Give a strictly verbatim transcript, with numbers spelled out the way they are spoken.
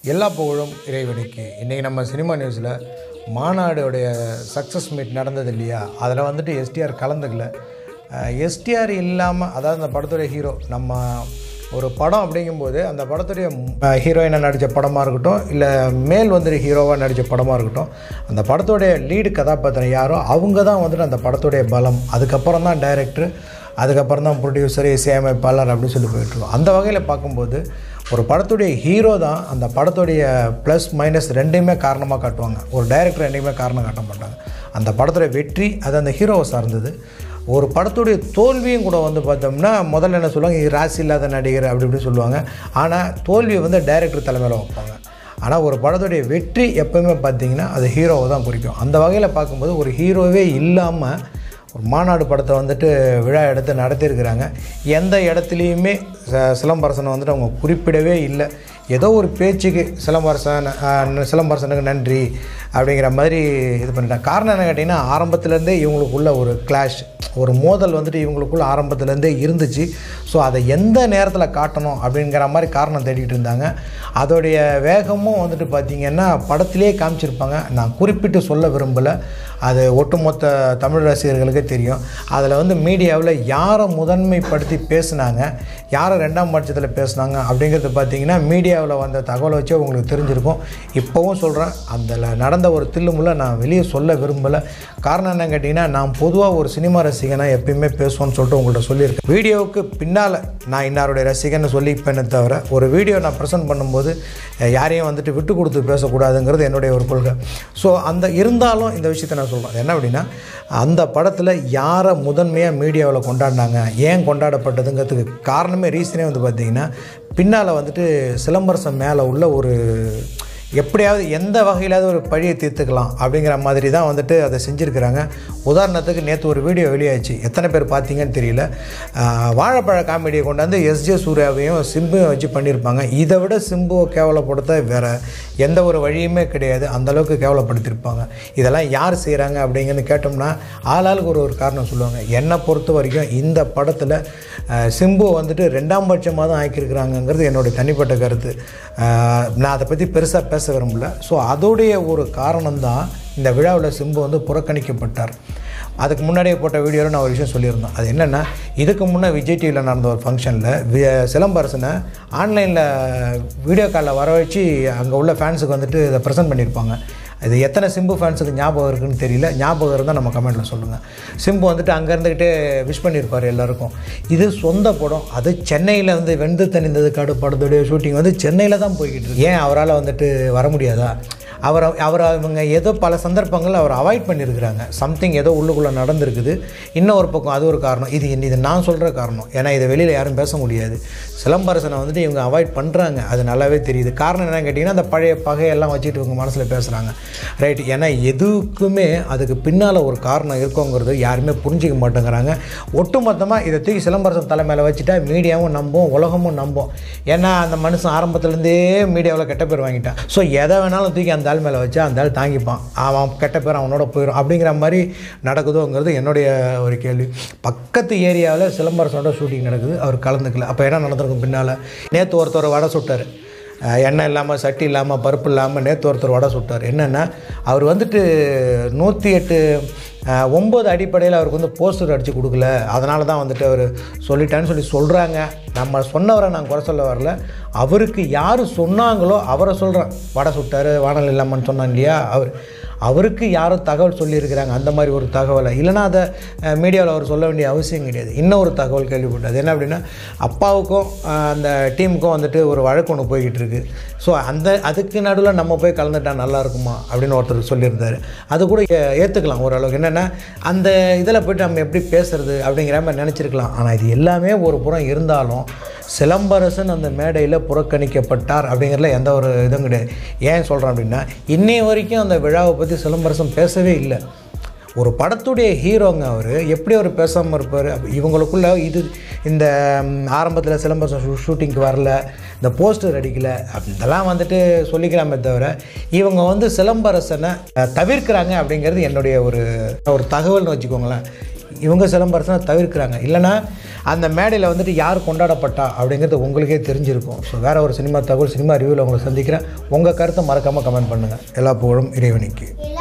எல்லா புகழும் இறைவனுக்கு. இன்றைக்கி நம்ம சினிமா நியூஸில் மாநாடுடைய சக்ஸஸ் மீட் நடந்தது இல்லையா, அதில் வந்துட்டு எஸ்டிஆர் கலந்துக்கல. எஸ்டிஆர் இல்லாமல், அதாவது அந்த படத்துடைய ஹீரோ, நம்ம ஒரு படம் அப்படிங்கும்போது அந்த படத்துடைய ஹீரோயினை நடித்த படமாக இருக்கட்டும், இல்லை மேல் வந்துட்டு ஹீரோவாக நடித்த படமாக இருக்கட்டும், அந்த படத்துடைய லீடு கதாபாத்திரம் யாரோ அவங்க தான் வந்துட்டு அந்த படத்துடைய பலம். அதுக்கப்புறம் தான் டைரக்டர், அதுக்கப்புறம் தான் ப்ரொடியூசர், இசையமைப்பாளர் அப்படின்னு சொல்லி போயிட்டுருக்கோம். அந்த வகையில் பார்க்கும்போது ஒரு படத்துடைய ஹீரோ தான் அந்த படத்துடைய ப்ளஸ் மைனஸ் ரெண்டையுமே காரணமாக காட்டுவாங்க. ஒரு டைரக்டர் ரெண்டையுமே காரணம் காட்ட மாட்டாங்க. அந்த படத்துடைய வெற்றி அது அந்த ஹீரோவை சார்ந்தது. ஒரு படத்துடைய தோல்வியும் கூட வந்து பார்த்தோம்னா முதல்ல என்ன சொல்லுவாங்க, இது ராசி இல்லாத நடிகர் அப்படி இப்படி சொல்லுவாங்க. ஆனால் தோல்வியை வந்து டைரக்டர் தலைமையில் வைப்பாங்க. ஆனால் ஒரு படத்துடைய வெற்றி எப்போவுமே பார்த்திங்கன்னா அது ஹீரோவை தான் குறிக்கும். அந்த வகையில் பார்க்கும்போது ஒரு ஹீரோவே இல்லாமல் ஒரு மாநாடு படத்தை வந்துட்டு விழா எடுத்து நடத்தியிருக்கிறாங்க. எந்த இடத்துலையுமே சிலம்பரசனை வந்துட்டு அவங்க குறிப்பிடவே இல்லை. ஏதோ ஒரு பேச்சுக்கு சிலம்பரசன் சிலம்பரசனுக்கு நன்றி அப்படிங்கிற மாதிரி இது பண்ணிட்டாங்க. காரணம் என்ன கேட்டிங்கன்னா, ஆரம்பத்துலேருந்தே இவங்களுக்குள்ள ஒரு கிளாஷ், ஒரு மோதல் வந்துட்டு இவங்களுக்குள்ள ஆரம்பத்துலேருந்தே இருந்துச்சு. ஸோ அதை எந்த நேரத்தில் காட்டணும் அப்படிங்கிற மாதிரி காரணம் தேடிட்டு இருந்தாங்க. அதோடைய வேகமும் வந்துட்டு பார்த்திங்கன்னா படத்திலே காமிச்சிருப்பாங்க. நான் குறிப்பிட்டு சொல்ல விரும்பலை, அது ஒட்டுமொத்த தமிழ் ரசிகர்களுக்கே தெரியும். அதில் வந்து மீடியாவில் யாரை முதன்மைப்படுத்தி பேசுனாங்க, யாரை ரெண்டாம் பட்சத்தில் பேசுனாங்க அப்படிங்கிறது பார்த்திங்கன்னா மீடியாவில் வந்த தகவலை வச்சு உங்களுக்கு தெரிஞ்சிருக்கும். இப்போவும் சொல்கிறேன், அதில் நடந்த ஒரு தில்லுமுள்ள நான் வெளியே சொல்ல விரும்பலை. காரணம் என்ன கேட்டிங்கன்னா, நான் பொதுவாக ஒரு சினிமா ரசிகனாக எப்பயுமே பேசுவோன்னு சொல்லிட்டு உங்கள்கிட்ட சொல்லியிருக்கேன். வீடியோவுக்கு பின்னால் நான் இன்னாருடைய ரசிகன்னு சொல்லிப்பேனே தவிர, ஒரு வீடியோ நான் ப்ரெசென்ட் பண்ணும்போது யாரையும் வந்துட்டு விட்டு கொடுத்து பேசக்கூடாதுங்கிறது என்னுடைய ஒரு கொள்கை. ஸோ அந்த இருந்தாலும் இந்த விஷயத்தை நான் சொல்கிறேன். என்ன அப்படின்னா, அந்த படத்தில் யாரை முதன்மையாக மீடியாவில் கொண்டாடினாங்க, ஏன் கொண்டாடப்பட்டதுங்கிறதுக்கு காரணமே ரீசனே வந்து பார்த்திங்கன்னா, பின்னால் வந்துட்டு சிலம்பரசன் மேலே உள்ள ஒரு எப்படியாவது எந்த வகையிலாவது ஒரு பழியை தீர்த்துக்கலாம் அப்படிங்கிற மாதிரி தான் வந்துட்டு அதை செஞ்சுருக்கிறாங்க. உதாரணத்துக்கு நேற்று ஒரு வீடியோ வெளியாச்சு, எத்தனை பேர் பார்த்தீங்கன்னு தெரியல. வாழைப்பழ காமெடியை கொண்டாந்து எஸ்ஜே சூர்யாவையும் சிம்புவையும் வச்சு பண்ணியிருப்பாங்க. இதை விட சிம்புவை கேவலப்படுத்த வேறு எந்த ஒரு வழியுமே கிடையாது. அந்தளவுக்கு கேவலப்படுத்தியிருப்பாங்க. இதெல்லாம் யார் செய்கிறாங்க அப்படிங்கன்னு கேட்டோம்னா ஆளாளுக்கு ஒரு ஒரு காரணம் சொல்லுவாங்க. என்னை பொறுத்த வரைக்கும் இந்த படத்தில் சிம்புவை வந்துட்டு ரெண்டாம் பட்சமாக தான் ஆக்கியிருக்கிறாங்கங்கிறது என்னுடைய தனிப்பட்ட கருத்து. நான் அதை பற்றி பெருசாக பேச விரும்பல. ஸோ அதோடைய ஒரு காரணம்தான் இந்த விழாவில் சிம்பு வந்து புறக்கணிக்கப்பட்டார். அதுக்கு முன்னாடியே போட்ட வீடியோவில் நான் ஒரு விஷயம் சொல்லியிருந்தேன். அது என்னென்னா, இதுக்கு முன்னே விஜய் டிவியில் நடந்த ஒரு ஃபங்க்ஷனில் சிலம்பரசனை ஆன்லைனில் வீடியோ காலில் வர வச்சு அங்கே உள்ள ஃபேன்ஸுக்கு வந்துட்டு இதை ப்ரெசென்ட் பண்ணியிருப்பாங்க. இது எத்தனை சிம்பு ஃபேன்ஸுக்கு ஞாபகம் இருக்குதுன்னு தெரியல. ஞாபகம் இருந்தால் நம்ம கமெண்ட்டில் சொல்லுங்கள். சிம்பு வந்துட்டு அங்கே இருந்துக்கிட்டே விஷ் பண்ணியிருப்பார் எல்லாருக்கும். இது சொந்த படம், அது சென்னையில் வந்து வெந்து தணிந்தது காடு படத்துடைய ஷூட்டிங் வந்து சென்னையில் தான் போய்கிட்டு இருக்கு. ஏன் அவரால் வந்துட்டு வர முடியாதா? அவரை அவரை இவங்க ஏதோ பல சந்தர்ப்பங்கள் அவர் அவாய்ட் பண்ணியிருக்கிறாங்க. சம்திங் ஏதோ உள்ளுக்குள்ளே நடந்திருக்குது. இன்னொரு பக்கம் அது ஒரு காரணம். இது இது நான் சொல்கிற காரணம். ஏன்னா இதை வெளியில் யாரும் பேச முடியாது. சிலம்பரசனை வந்துட்டு இவங்க அவாய்ட் பண்ணுறாங்க, அது நல்லாவே தெரியுது. காரணம் என்னன்னு கேட்டிங்கன்னா, அந்த பழைய பகையெல்லாம் வச்சுட்டு இவங்க மனசில் பேசுகிறாங்க, ரைட். ஏன்னா எதுக்குமே அதுக்கு பின்னால் ஒரு காரணம் இருக்கோங்கிறது யாருமே புரிஞ்சிக்க மாட்டேங்கிறாங்க. ஒட்டுமொத்தமாக இதை தூக்கி சிலம்பரசன் தலைமையில் வச்சுட்டா மீடியாவும் நம்பும், உலகமும் நம்பும். ஏன்னா அந்த மனுஷன் ஆரம்பத்துலேருந்தே மீடியாவில் கெட்ட பேர் வாங்கிட்டான். ஸோ எதை வேணாலும் தூக்கி அந்த ஆள் மேலே வச்சா அந்த ஆள் தாங்கிப்பான், அவன் கெட்ட பேர் அவனோட போயிடும் அப்படிங்கிற மாதிரி நடக்குதோங்கிறது என்னுடைய ஒரு கேள்வி. பக்கத்து ஏரியாவில் சிலம்பரசனோட ஷூட்டிங் நடக்குது, அவர் கலந்துக்கல. அப்போ என்ன நடந்திருக்கும் பின்னால்? நேற்று ஒருத்தர் வடை சுட்டார், எண்ணெய் இல்லாமல் சட்டி இல்லாமல் பருப்பு இல்லாமல் நேற்று ஒருத்தர் வடை சுட்டார். என்னென்னா, அவர் வந்துட்டு நூற்றி எட்டு ஒம்பது அடிப்படையில் அவருக்கு வந்து போஸ்டர் அடித்து கொடுக்கல, அதனால தான் வந்துட்டு அவர் சொல்லிட்டான்னு சொல்லி சொல்கிறாங்க. நம்ம சொன்னவரை நான் குறை சொல்ல வரல, அவருக்கு யார் சொன்னாங்களோ அவரை சொல்கிறேன். வடை சுட்டார், வானல் இல்லாமன்னு சொன்னான் இல்லையா, அவர் அவருக்கு யாரும் தகவல் சொல்லியிருக்கிறாங்க. அந்த மாதிரி ஒரு தகவலை இல்லைனா அதை மீடியாவில் அவர் சொல்ல வேண்டிய அவசியம் கிடையாது. இன்னொரு தகவல் கேள்விப்பட்டது என்ன அப்படின்னா, அப்பாவுக்கும் அந்த டீமுக்கும் வந்துட்டு ஒரு வழக்கு ஒன்று போய்கிட்டு இருக்குது. ஸோ அந்த அதுக்கு நடுவில் நம்ம போய் கலந்துட்டா நல்லா இருக்குமா அப்படின்னு ஒருத்தர் சொல்லியிருந்தார். அது கூட ஏற்றுக்கலாம் ஓரளவுக்கு. என்னென்னா, அந்த இதில் போய்ட்டு நம்ம எப்படி பேசுகிறது அப்படிங்கிற மாதிரி நினச்சிருக்கலாம். ஆனால் இது எல்லாமே ஒரு புறம் இருந்தாலும் சிலம்பரசன் அந்த மேடையில் புறக்கணிக்கப்பட்டார் அப்படிங்கிறதுல எந்த ஒரு இதுவும் கிடையாது. ஏன் சொல்கிறேன் அப்படின்னா, இன்னைய வரைக்கும் அந்த விழாவை பற்றி சிலம்பரசன் பேசவே இல்லை. ஒரு படத்துடைய ஹீரோங்க அவர், எப்படி அவர் பேசாமல் இருப்பார்? இவங்களுக்குள்ள இது இந்த ஆரம்பத்தில் சிலம்பரசன் ஷூ ஷூட்டிங்க்கு வரல, இந்த போஸ்டர் அடிக்கலை, இதெல்லாம் வந்துட்டு சொல்லிக்கலாமே தவிர இவங்க வந்து சிலம்பரசனை தவிர்க்கிறாங்க அப்படிங்கிறது என்னுடைய ஒரு ஒரு தகவல்னு வச்சுக்கோங்களேன். இவங்க சிலம்பரசனை தவிர்க்கிறாங்க. இல்லைனா அந்த மேடையில் வந்துட்டு யார் கொண்டாடப்பட்டா அப்படிங்கிறது உங்களுக்கே தெரிஞ்சிருக்கும். ஸோ வேறு ஒரு சினிமா தகவல் சினிமா ரிவ்யூவில் உங்களை சந்திக்கிறேன். உங்கள் கருத்தை மறக்காமல் கமெண்ட் பண்ணுங்கள். எல்லா புகழும் இறைவனுக்கு.